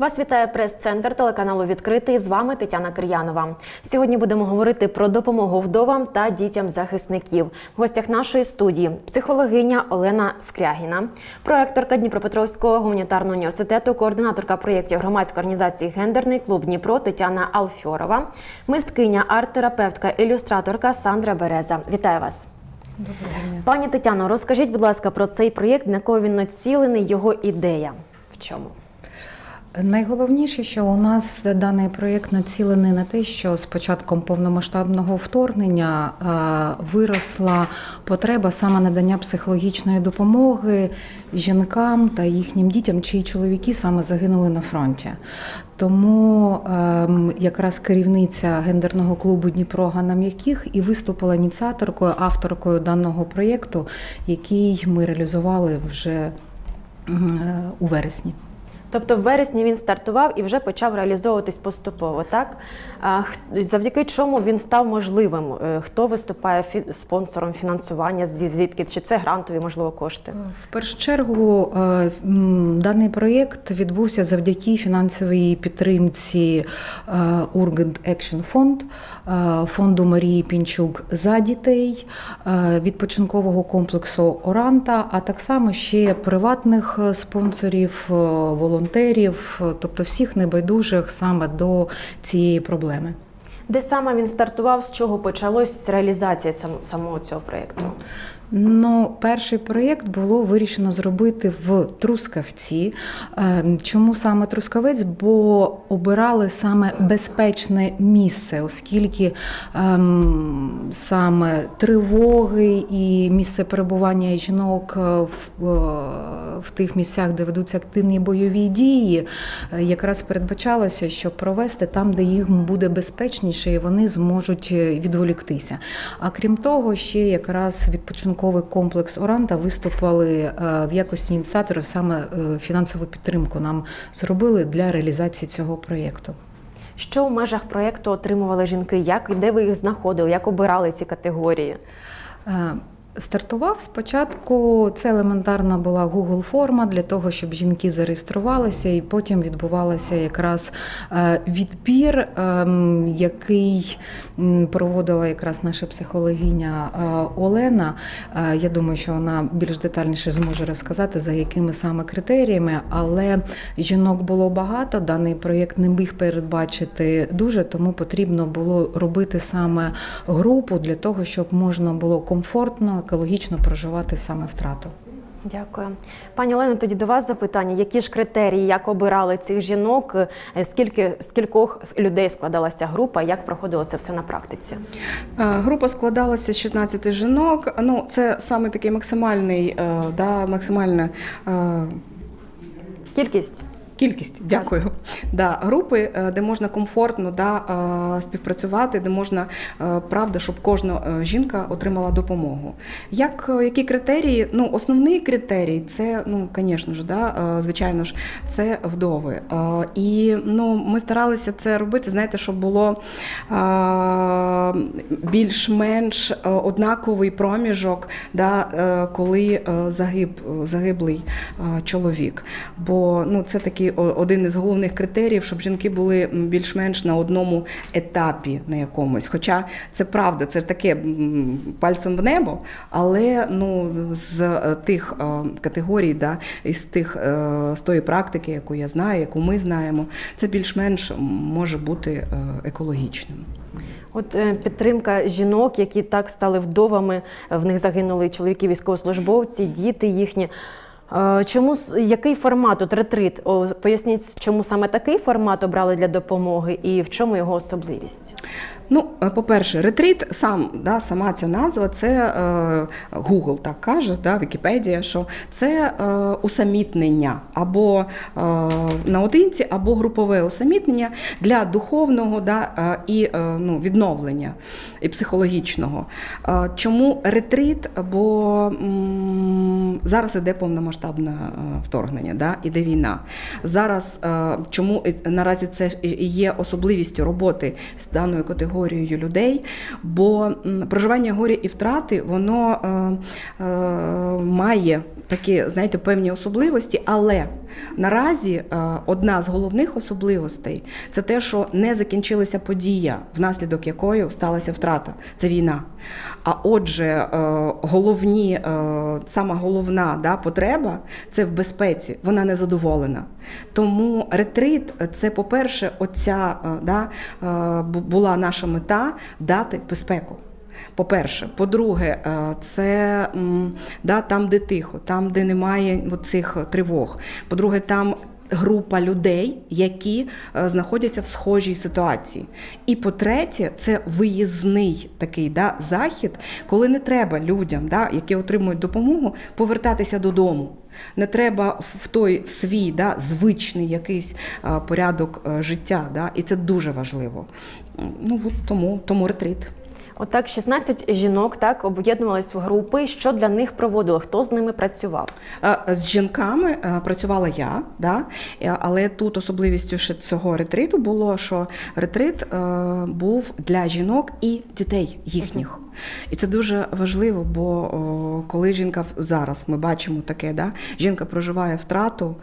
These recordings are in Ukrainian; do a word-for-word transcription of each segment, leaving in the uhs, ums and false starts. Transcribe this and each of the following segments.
Вас вітає прес-центр телеканалу «Відкритий». З вами Тетяна Кир'янова. Сьогодні будемо говорити про допомогу вдовам та дітям захисників. В гостях нашої студії – психологиня Олена Скрягіна, проректорка Дніпропетровського гуманітарного університету, координаторка проєктів громадської організації «Гендерний клуб Дніпро» Тетяна Алфьорова, мисткиня, арт-терапевтка, ілюстраторка Сандра Береза. Вітаю вас! Доброго дня. Пані Тетяно, розкажіть, будь ласка, про цей проєкт, на кого він націлений, його ідея. В чому? Найголовніше, що у нас даний проєкт націлений на те, що з початком повномасштабного вторгнення виросла потреба саме надання психологічної допомоги жінкам та їхнім дітям, чиї чоловіки саме загинули на фронті. Тому якраз керівниця гендерного клубу Дніпро Ганна М'яких і виступила ініціаторкою, авторкою даного проєкту, який ми реалізували вже у вересні. Тобто в вересні він стартував і вже почав реалізовуватись поступово, так? Завдяки чому він став можливим? Хто виступає спонсором фінансування, звідки? Чи це грантові, можливо, кошти? В першу чергу даний проєкт відбувся завдяки фінансовій підтримці Urgent Action Fund, фонду Марії Пінчук «За дітей», відпочинкового комплексу «Оранта», а так само ще приватних спонсорів, волонтерів, волонтерів, тобто всіх небайдужих саме до цієї проблеми. Де саме він стартував, з чого почалась реалізація самого цього проєкту? Ну, перший проєкт було вирішено зробити в Трускавці. Чому саме Трускавець? Бо обирали саме безпечне місце, оскільки ем, саме тривоги і місце перебування жінок в, в тих місцях, де ведуться активні бойові дії, якраз передбачалося, що провести там, де їм буде безпечніше і вони зможуть відволіктися. А крім того, ще якраз відпочинковий комплекс «Оранта» виступали в якості ініціаторів, саме фінансову підтримку нам зробили для реалізації цього проєкту. Що в межах проєкту отримували жінки? Як і де ви їх знаходили? Як обирали ці категорії? Стартував спочатку, це елементарна була Google-форма для того, щоб жінки зареєструвалися, і потім відбувався якраз відбір, який проводила якраз наша психологиня Олена. Я думаю, що вона більш детальніше зможе розказати, за якими саме критеріями, але жінок було багато, даний проєкт не міг передбачити дуже, тому потрібно було робити саме групу для того, щоб можна було комфортно, екологічно проживати саме втрату. Дякую. Пані Олено, тоді до вас запитання. Які ж критерії, як обирали цих жінок, скільки, з кількох людей складалася група, як проходило це все на практиці? Група складалася з шістнадцяти жінок. Ну, це саме такий максимальний, да, максимальна кількість? Кількість, дякую. Да, групи, де можна комфортно да, співпрацювати, де можна, правда, щоб кожна жінка отримала допомогу. Як, які критерії? Ну, основний критерій – це, ну, звісно ж, да, звичайно ж, це вдови. І, ну, ми старалися це робити, знаєте, щоб було більш-менш однаковий проміжок, да, коли загиб, загиблий чоловік. Бо, ну, це такий один із головних критеріїв, щоб жінки були більш-менш на одному етапі на якомусь. Хоча це правда, це таке пальцем в небо, але ну, з тих категорій, да, із тих, з тої практики, яку я знаю, яку ми знаємо, це більш-менш може бути екологічним. От підтримка жінок, які так стали вдовами, в них загинули чоловіки, військовослужбовці, діти їхні. Чому, який формат, от ретрит, поясніть, чому саме такий формат обрали для допомоги і в чому його особливість? Ну, по-перше, ретрит, сам, да, сама ця назва, це е, Google так каже, да, Вікіпедія, що це е, усамітнення або е, наодинці, або групове усамітнення для духовного, да, е, і е, ну, відновлення, і психологічного. Е, чому ретрит? Бо м зараз іде повномасштабне вторгнення, да, іде війна. Зараз, чому наразі це і є особливістю роботи з даною категорією людей, бо проживання горя і втрати, воно е, е, має такі, знаєте, певні особливості, але наразі е, одна з головних особливостей – це те, що не закінчилася подія, внаслідок якої сталася втрата. Це війна. А отже, е, головні, е, сама головна, да, потреба – це в безпеці. Вона не задоволена. Тому ретрит – це, по-перше, оця, е, да, е, була наша мета – дати безпеку. По-перше. По-друге, це да, там, де тихо, там, де немає цих тривог. По-друге, там група людей, які знаходяться в схожій ситуації. І по-третє, це виїзний такий, да, захід, коли не треба людям, да, які отримують допомогу, повертатися додому. Не треба в той в свій, да, звичний якийсь а, порядок а, життя. Да, і це дуже важливо. Ну, от тому, тому ретрит. Отак, шістнадцять жінок так об'єднувались в групи. Що для них проводили? Хто з ними працював? З жінками працювала я, да? Але тут особливістю ще цього ретриту було, що ретрит був для жінок і дітей їхніх. І це дуже важливо, бо о, коли жінка зараз, ми бачимо таке, да? Жінка проживає втрату,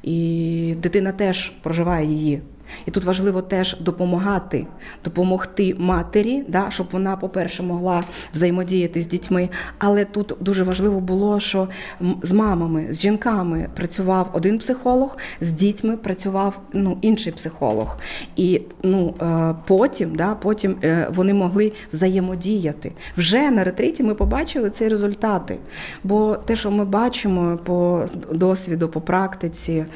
і дитина теж проживає її. І тут важливо теж допомагати, допомогти матері, да, щоб вона, по-перше, могла взаємодіяти з дітьми. Але тут дуже важливо було, що з мамами, з жінками працював один психолог, з дітьми працював, ну, інший психолог. І ну, потім, да, потім вони могли взаємодіяти. Вже на ретриті ми побачили ці результати. Бо те, що ми бачимо по досвіду, по практиці,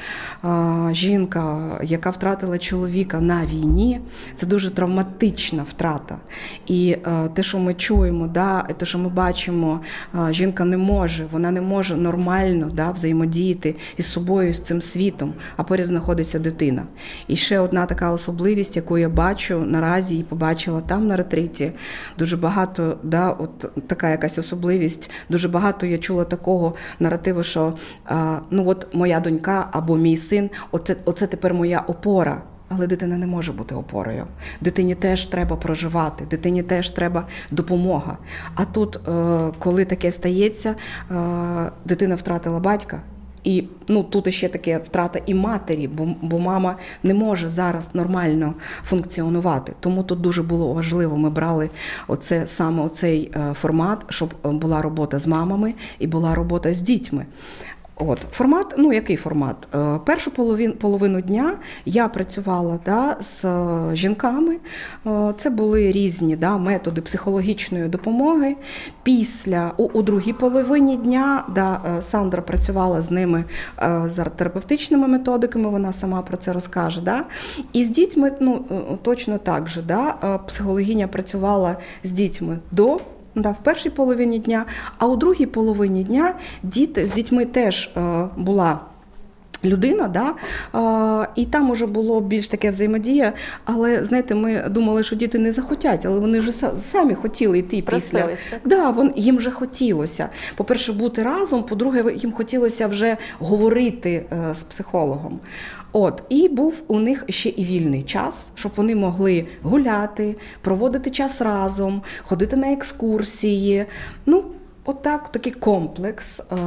жінка, яка втратила чоловіка на війні, це дуже травматична втрата. І е, те, що ми чуємо, да, те, що ми бачимо, е, жінка не може, вона не може нормально, да, взаємодіяти із собою, з цим світом, а поряд знаходиться дитина. І ще одна така особливість, яку я бачу наразі і побачила там на ретриті, дуже багато, да, от така якась особливість, дуже багато я чула такого наративу, що е, ну от моя донька або мій син, оце, оце тепер моя опора. Але дитина не може бути опорою. Дитині теж треба проживати, дитині теж треба допомога. А тут, коли таке стається, дитина втратила батька, і ну, тут ще таке втрата і матері, бо, бо мама не може зараз нормально функціонувати. Тому тут дуже було важливо, ми брали оце, саме оцей формат, щоб була робота з мамами і була робота з дітьми. От, формат, ну який формат? Першу половину, половину дня я працювала, да, з жінками, це були різні, да, методи психологічної допомоги. Після, у, у другій половині дня, да, Сандра працювала з ними з терапевтичними методиками, вона сама про це розкаже. Да. І з дітьми, ну, точно так же, да, психологиня працювала з дітьми до Да, в першій половині дня, а у другій половині дня діти, з дітьми теж е, була людина, да, е, і там уже було більш таке взаємодія, але, знаєте, ми думали, що діти не захотять, але вони вже самі хотіли йти після. Просились, так? Да, вон, їм вже хотілося. По-перше, бути разом, по-друге, їм хотілося вже говорити е, з психологом. От, і був у них ще і вільний час, щоб вони могли гуляти, проводити час разом, ходити на екскурсії. Ну, отак, такий комплекс е,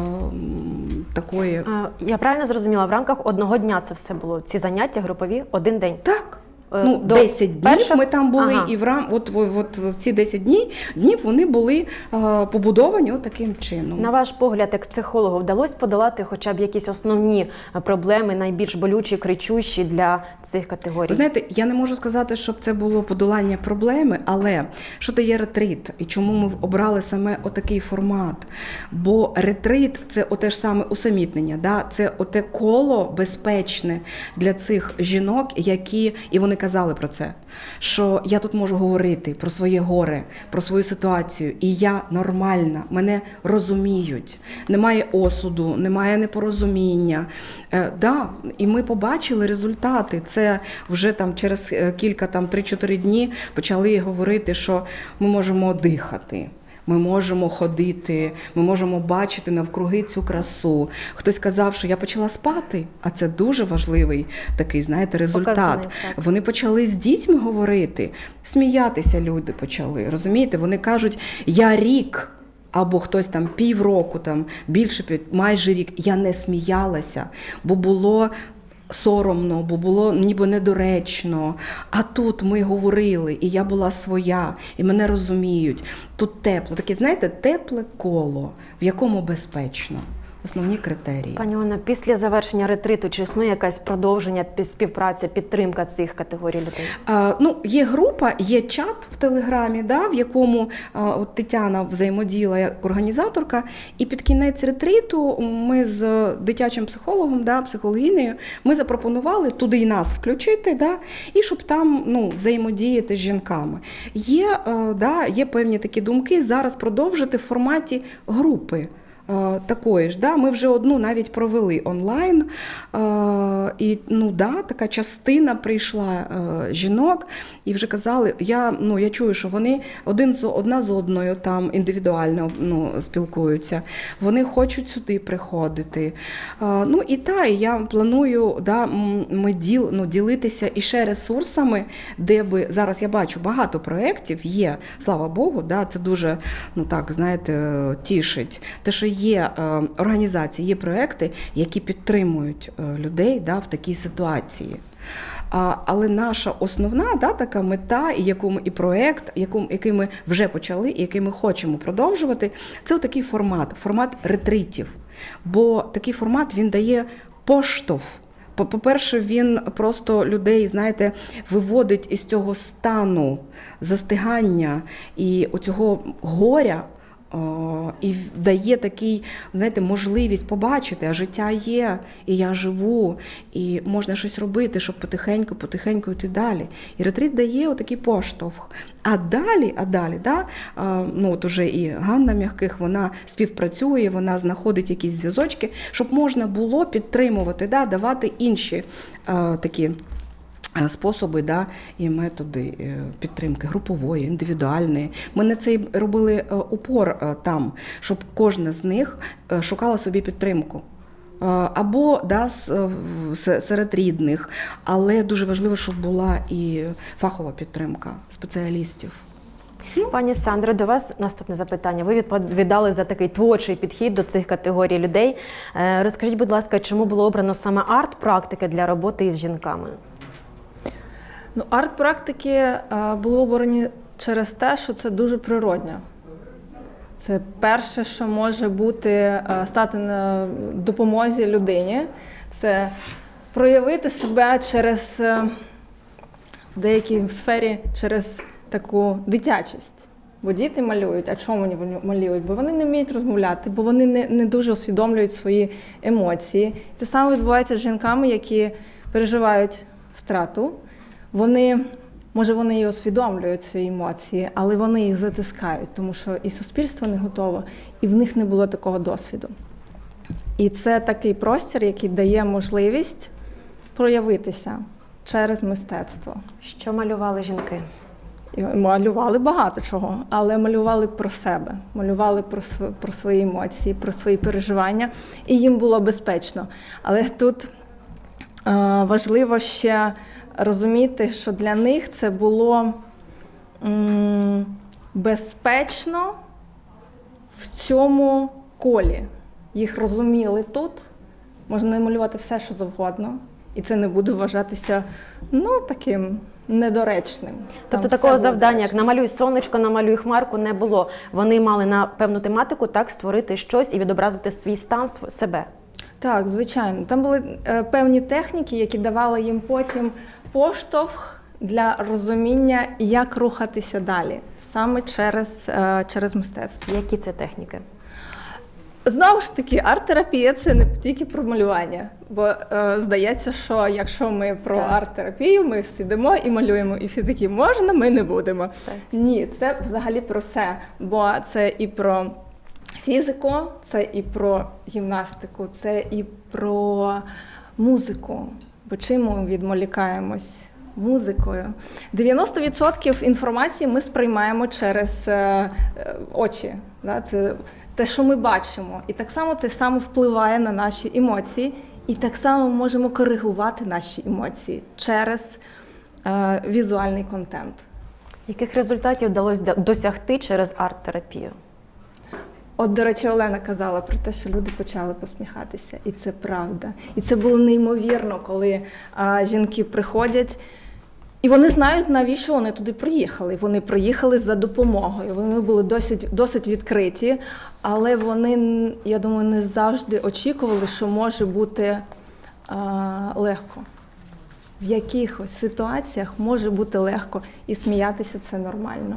такої. Я правильно зрозуміла, в рамках одного дня це все було, ці заняття групові, один день? Так. Ну, До десять днів першого... ми там були, ага. І в рам... от, от, от ці десять днів, днів вони були а, побудовані от таким чином. На ваш погляд, як психологу, вдалося подолати хоча б якісь основні проблеми, найбільш болючі, кричущі для цих категорій? Ви знаєте, я не можу сказати, щоб це було подолання проблеми, але що дає ретрит і чому ми обрали саме отакий формат? Бо ретрит – це оте ж саме усамітнення, да? Це оте коло безпечне для цих жінок, які, і вони казали про це, що я тут можу говорити про своє горе, про свою ситуацію, і я нормальна, мене розуміють, немає осуду, немає непорозуміння. Е, да, і ми побачили результати. Це вже там через кілька, там три-чотири дні почали говорити, що ми можемо дихати. ми можемо ходити, ми можемо бачити навкруги цю красу. Хтось казав, що я почала спати, а це дуже важливий такий, знаєте, результат. Показник, так. Вони почали з дітьми говорити, сміятися люди почали, розумієте? Вони кажуть, я рік, або хтось там півроку, там, більше, майже рік, я не сміялася, бо було соромно, бо було ніби недоречно. А тут ми говорили, і я була своя, і мене розуміють. Тут тепло, таке, знаєте, тепле коло, в якому безпечно. Основні критерії. Пані Олено, після завершення ретриту чи існує якась продовження, співпраця, підтримка цих категорій людей? А, ну, є група, є чат в Телеграмі, да, в якому а, от Тетяна взаємодіяла як організаторка, і під кінець ретриту ми з дитячим психологом, да, психологинею, ми запропонували туди і нас включити, да, і щоб там, ну, взаємодіяти з жінками. Є, а, да, є певні такі думки зараз продовжити в форматі групи. Такої ж, да, ми вже одну навіть провели онлайн, і ну, да, така частина прийшла жінок, і вже казали, я, ну, я чую, що вони один з, одна з одною там індивідуально, ну, спілкуються, вони хочуть сюди приходити. Ну і та, і я планую, да, ми діл, ну, ділитися іще ресурсами, де би, зараз я бачу, багато проєктів є, слава Богу, да, це дуже, ну так, знаєте, тішить, те, що є організації, є проекти, які підтримують людей, да, в такій ситуації. А, але наша основна, да, така мета, і, яку ми, і проект, яку, який ми вже почали, і який ми хочемо продовжувати, це такий формат, формат ретритів. Бо такий формат, він дає поштовх. По-перше, він просто людей, знаєте, виводить із цього стану застигання і оцього горя, і дає такий, знаєте, можливість побачити, а життя є, і я живу, і можна щось робити, щоб потихеньку, потихеньку йти далі. І ретрит дає отакий поштовх. А далі, а далі, да, ну от уже і Ганна Мягких, вона співпрацює, вона знаходить якісь зв'язочки, щоб можна було підтримувати, да, давати інші а, такі способи, да, і методи підтримки групової, індивідуальної. Ми на це робили упор там, щоб кожна з них шукала собі підтримку. Або, да, серед рідних, але дуже важливо, щоб була і фахова підтримка спеціалістів. Пані Сандро, до вас наступне запитання. Ви відповідали за такий творчий підхід до цих категорій людей. Розкажіть, будь ласка, чому було обрано саме арт-практики для роботи із жінками? Ну, арт-практики були обрані через те, що це дуже природньо. Це перше, що може бути, стати на допомозі людині. Це проявити себе через, в деякій сфері, через таку дитячість. Бо діти малюють, а чому вони малюють? Бо вони не вміють розмовляти, бо вони не, не дуже усвідомлюють свої емоції. Це саме відбувається з жінками, які переживають втрату. Вони, може, вони і усвідомлюють ці емоції, але вони їх затискають, тому що і суспільство не готове, і в них не було такого досвіду. І це такий простір, який дає можливість проявитися через мистецтво. Що малювали жінки? І малювали багато чого, але малювали про себе, малювали про, про свої емоції, про свої переживання, і їм було безпечно. Але тут е, важливо ще розуміти, що для них це було м, безпечно в цьому колі. Їх розуміли тут, можна малювати все, що завгодно, і це не буде вважатися, ну, таким недоречним. Тобто такого завдання, як намалюй сонечко, намалюй хмарку, не було. Вони мали на певну тематику так створити щось і відобразити свій стан, себе. Так, звичайно. Там були е, певні техніки, які давали їм потім поштовх для розуміння, як рухатися далі, саме через, е, через мистецтво. Які це техніки? Знову ж таки, арт-терапія – це не тільки про малювання, бо е, здається, що якщо ми про так. арт-терапію, ми сидимо і малюємо, і всі такі, можна, ми не будемо. Так. Ні, це взагалі про все, бо це і про фізику, це і про гімнастику, це і про музику, бо чим ми відволікаємось? музикою. дев'яносто відсотків інформації ми сприймаємо через е, е, очі. Да? Це те, що ми бачимо. І так само це саме впливає на наші емоції. І так само ми можемо коригувати наші емоції через е, візуальний контент. Яких результатів вдалося досягти через арт-терапію? От, до речі, Олена казала про те, що люди почали посміхатися. І це правда. І це було неймовірно, коли а, жінки приходять, і вони знають, навіщо вони туди приїхали. Вони приїхали за допомогою. Вони були досить, досить відкриті, але вони, я думаю, не завжди очікували, що може бути а, легко. В якихось ситуаціях може бути легко, і сміятися – це нормально.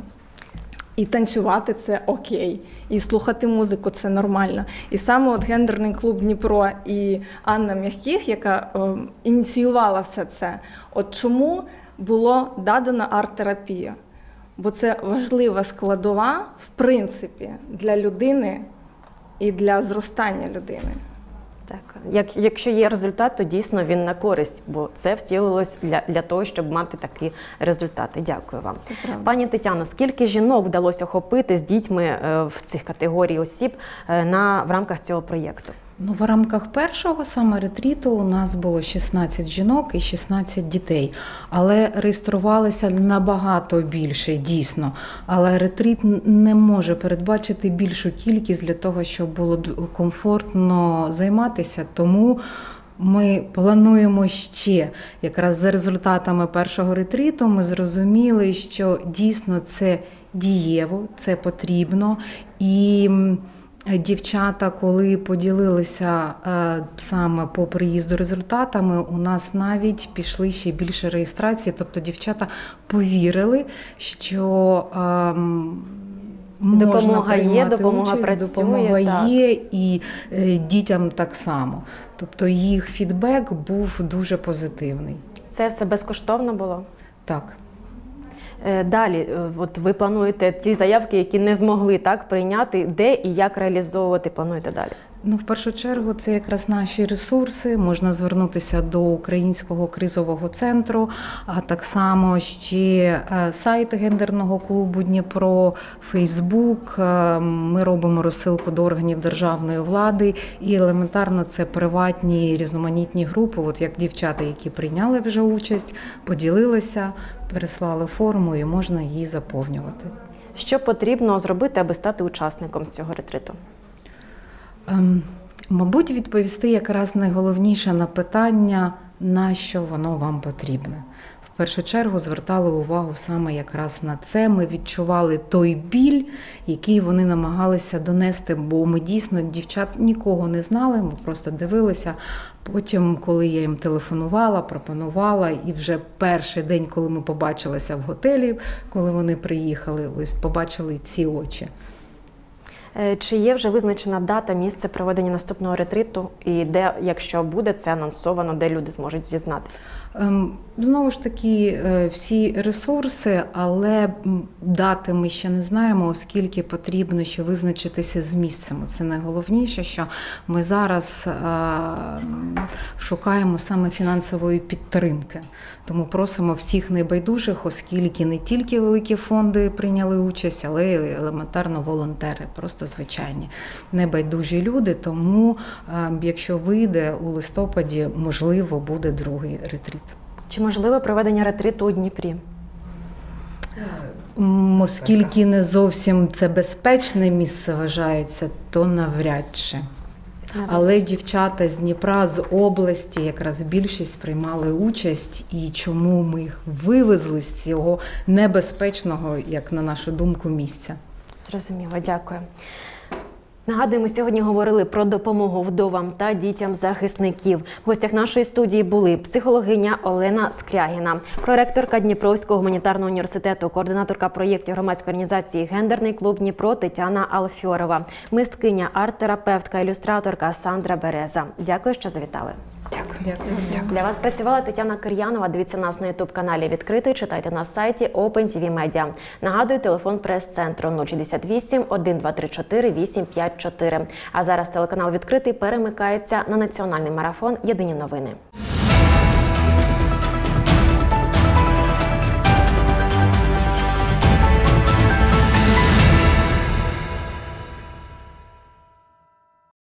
І танцювати – це окей, і слухати музику – це нормально. І саме от гендерний клуб Дніпро і Анна Мягких, яка е, ініціювала все це, от чому було дадена арт-терапія? Бо це важлива складова, в принципі, для людини і для зростання людини. Так, як, якщо є результат, то дійсно він на користь, бо це втілилось для, для того, щоб мати такі результати. Дякую вам. Пані Тетяно, скільки жінок вдалося охопити з дітьми е, в цих категорій осіб е, на, в рамках цього проєкту? Ну, в рамках першого саме ретріту у нас було шістнадцять жінок і шістнадцять дітей, але реєструвалися набагато більше, дійсно. Але ретріт не може передбачити більшу кількість для того, щоб було комфортно займатися, тому ми плануємо ще. Якраз за результатами першого ретріту ми зрозуміли, що дійсно це дієво, це потрібно. І дівчата, коли поділилися е, саме по приїзду результатами, у нас навіть пішли ще більше реєстрації. Тобто дівчата повірили, що е, можна допомога є, допомога участь, працює, допомога так. є, і е, дітям так само. Тобто їх фідбек був дуже позитивний. Це все безкоштовно було? Так. Далі, от ви плануєте ті заявки, які не змогли так прийняти, де і як реалізовувати плануєте далі? Ну, в першу чергу, це якраз наші ресурси. Можна звернутися до Українського кризового центру, а так само ще сайт гендерного клубу Дніпро, Фейсбук. Ми робимо розсилку до органів державної влади і елементарно це приватні різноманітні групи, от як дівчата, які прийняли вже участь, поділилися, переслали форму і можна її заповнювати. Що потрібно зробити, аби стати учасником цього ретриту? Ем, мабуть, відповісти якраз найголовніше на питання, на що воно вам потрібне. В першу чергу звертали увагу саме якраз на це. Ми відчували той біль, який вони намагалися донести, бо ми дійсно дівчат нікого не знали, ми просто дивилися. Потім, коли я їм телефонувала, пропонувала, і вже перший день, коли ми побачилися в готелі, коли вони приїхали, ось побачили ці очі. Чи є вже визначена дата, місце проведення наступного ретриту і де, якщо буде це анонсовано, де люди зможуть дізнатися? Знову ж таки, всі ресурси, але дати ми ще не знаємо, оскільки потрібно ще визначитися з місцем. Це найголовніше, що ми зараз шукаємо саме фінансової підтримки. Тому просимо всіх небайдужих, оскільки не тільки великі фонди прийняли участь, але й елементарно волонтери, просто звичайні небайдужі люди. Тому, якщо вийде у листопаді, можливо, буде другий ретрит. Чи можливе проведення ретриту у Дніпрі? Оскільки не зовсім це безпечне місце вважається, то навряд чи. Але дівчата з Дніпра, з області, якраз більшість приймали участь. І чому ми їх вивезли з цього небезпечного, як на нашу думку, місця. Зрозуміло, дякую. Нагадуємо, сьогодні говорили про допомогу вдовам та дітям захисників. В гостях нашої студії були психологиня Олена Скрягіна, проректорка Дніпровського гуманітарного університету, координаторка проєктів громадської організації «Гендерний клуб Дніпро» Тетяна Алфьорова, мисткиня, арт-терапевтка, ілюстраторка Сандра Береза. Дякую, що завітали. Дякую. Дякую. Дякую. Для вас працювала Тетяна Кир'янова. Дивіться нас на ютуб-каналі «Відкритий», читайте на сайті Open ті ві Media. Нагадую, телефон прес-центру нуль шістдесят вісім, один два три чотири, вісім п'ять чотири. А зараз телеканал «Відкритий» перемикається на національний марафон «Єдині новини».